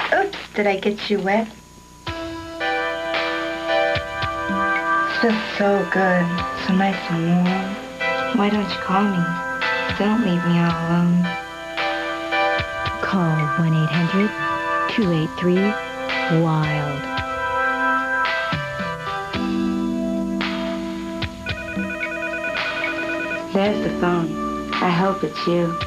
Oops, did I get you wet? Feels so good, so nice and warm. Why don't you call me? Don't leave me all alone. Call 1-800-283-WILD. There's the phone. I hope it's you.